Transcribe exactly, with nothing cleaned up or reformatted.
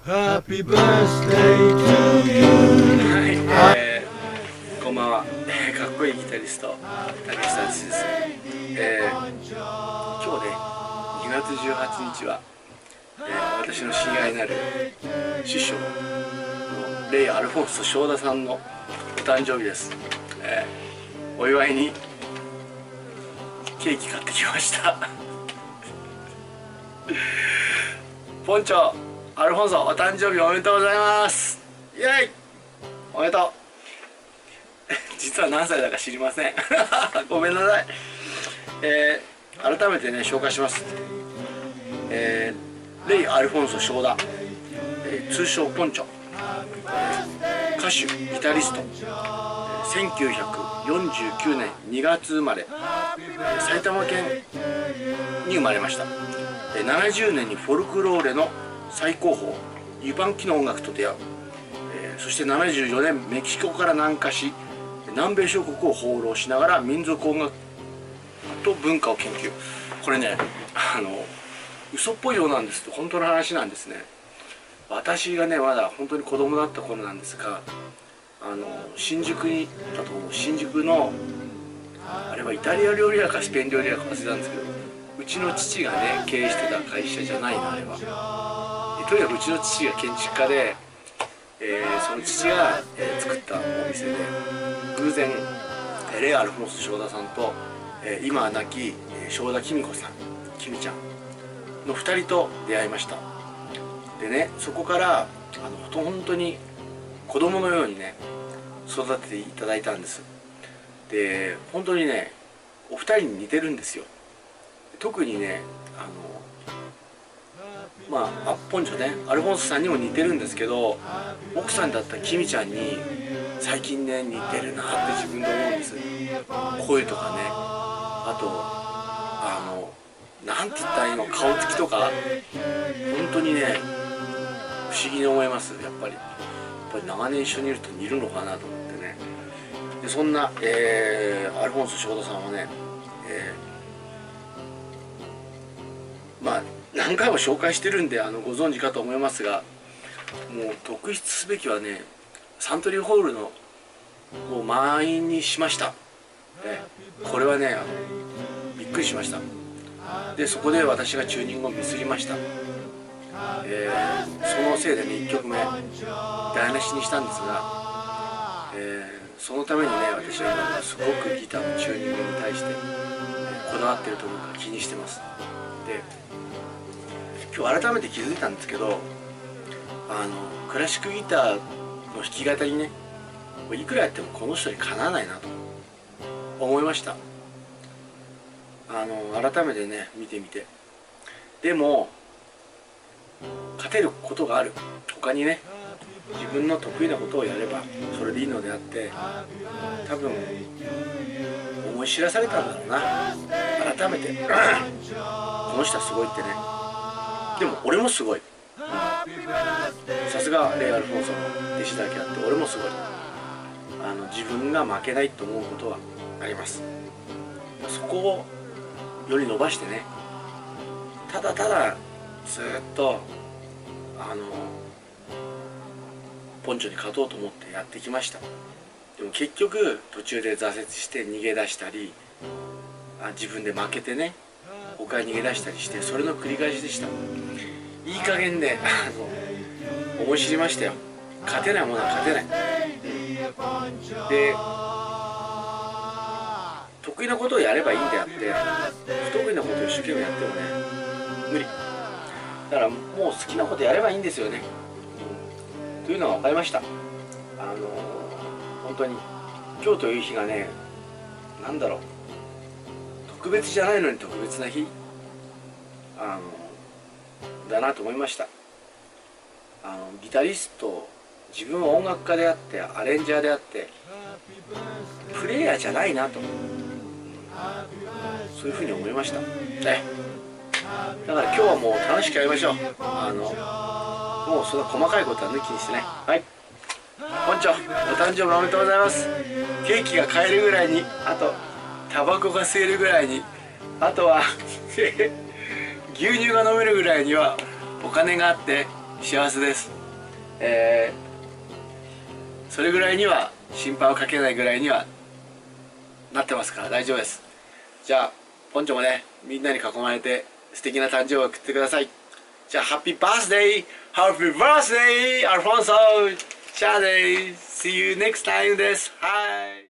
Happy birthday to you。 はい、えー、こんばんは、えー、かっこいいギタリストたけしさんです。えー、今日ねにがつじゅうはちにちは、えー、私の親愛なる師匠のレイ・アルフォンソ正田さんのお誕生日です。えー、お祝いにケーキ買ってきましたポンチョアルフォンソお誕生日おめでとうございます。イエイおめでとう実は何歳だか知りませんごめんなさい。えー、改めてね紹介します。えー、レイ・アルフォンソ正田、えー、通称ポンチョ、えー、歌手ギタリスト、えー、せんきゅうひゃくよんじゅうきゅうねんにがつ生まれ、えー、埼玉県に生まれました。えー、ななじゅうねんにフォルクローレの最高峰ユパン期の音楽と出会う、えー、そしてななじゅうよねんメキシコから南下し南米諸国を放浪しながら民族音楽と文化を研究。これねあの嘘っぽいようなんですけど本当の話なんですね。私がねまだ本当に子供だった頃なんですが、あの新宿にだと新宿のあれはイタリア料理屋かスペイン料理屋か忘れたんですけど、うちの父がね経営してた会社じゃないなあれは。とにかくうちの父が建築家で、えー、その父が、えー、作ったお店で偶然レイ・アルフォンソ正田さんと、えー、今は亡き、えー、正田公子さんきみちゃんのふたりと出会いました。でねそこからあの本当に子供のようにね育てていただいたんです。で本当にねお二人に似てるんですよ。特にねあのまあ、ポンチョねアルフォンソさんにも似てるんですけど、奥さんだったキミちゃんに最近ね似てるなって自分で思うんです。声とかね、あとあのなんて言ったらいいの、顔つきとか本当にね不思議に思います。やっぱりやっぱり長年一緒にいると似るのかなと思ってね。でそんな、えー、アルフォンソ正田さんはね、えー、まあ何回も紹介してるんであのご存知かと思いますが、もう特筆すべきはねサントリーホールのもう満員にしました。えこれはねあのびっくりしました。でそこで私がチューニングをミスりました。えー、そのせいでねいっきょくめ台無しにしたんですが、えー、そのためにね私は今すごくギターのチューニングに対して、えー、こだわってると思うか気にしてます。で今日改めて気づいたんですけど、あのクラシックギターの弾き語りねいくらやってもこの人にかなわないなと思いました。あの改めてね見てみて、でも勝てることがある、他にね自分の得意なことをやればそれでいいのであって、多分思い知らされたんだろうな改めてこの人はすごいってね。でも俺もすごい、さすがレイ・アルフォンソの弟子だけあって俺もすごい。あの自分が負けないと思うことはあります。そこをより伸ばしてね、ただただずっとあのポンチョに勝とうと思ってやってきました。でも結局途中で挫折して逃げ出したり、あ自分で負けてね他に逃げ出したりして、それの繰り返しでした。いい加減であの思い知りましたよ。勝てないものは勝てない。で得意なことをやればいいんであって不得意なことを一生懸命やってもね無理だから、もう好きなことやればいいんですよね、うん、というのが分かりました。あの本当に今日という日がねなんだろう特別じゃないのに特別な日あのだなと思いました。あのギタリスト、自分は音楽家であってアレンジャーであってプレイヤーじゃないなと、そういうふうに思いましたね。だから今日はもう楽しくやりましょう。あのもうそんな細かいことは抜きにしてね。はい、ポンチョお誕生日おめでとうございます。ケーキが買えるぐらいに、あとタバコが吸えるぐらいに、あとは牛乳が飲めるぐらいにはお金があって幸せです。 えー、それぐらいには心配をかけないぐらいにはなってますから大丈夫です。じゃあポンチョもねみんなに囲まれて素敵な誕生日を送ってください。じゃあハッピーバースデーハッピーバースデーアルフォンソ。じゃあね See you next time です。はい。